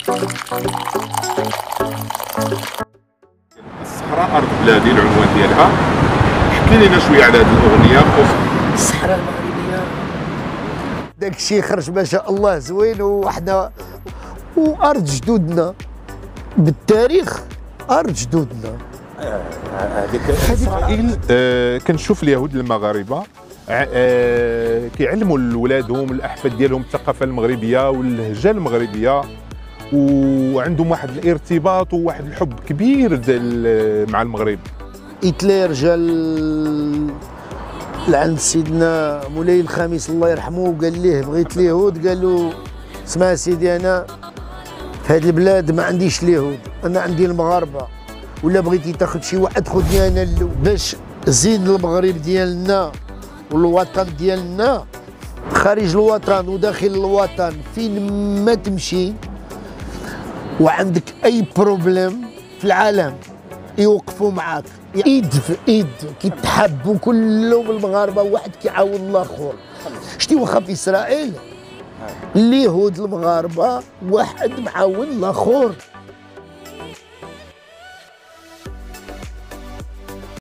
الصحراء أرض بلادي العنوان ديالها. احكي لنا شويه على هذه الاغنيه. الصحراء المغربيه داك الشيء خرج ما شاء الله زوين، وحنا وارض جدودنا بالتاريخ، ارض جدودنا. هذيك اسرائيل كنشوف اليهود المغاربه كيعلموا لولادهم الاحفاد ديالهم الثقافه المغربيه واللهجه المغربيه، وعندهم واحد الارتباط وواحد الحب كبير مع المغرب. هتلر جا لعند سيدنا مولاي الخامس الله يرحمه وقال ليه بغيت اليهود، قال له اسمع سيدي انا في هذه البلاد ما عنديش اليهود، انا عندي المغاربه، ولا بغيتي تاخذ شي واحد خذني انا باش زيد المغرب ديالنا والوطن ديالنا خارج الوطن وداخل الوطن. فين ما تمشي وعندك اي بروبليم في العالم يوقفوا معاك ايد في ايد، كيتحبوا كلهم المغاربه، واحد كيعاون الاخر. شتي واخا في اسرائيل اليهود المغاربه واحد معاون الاخر.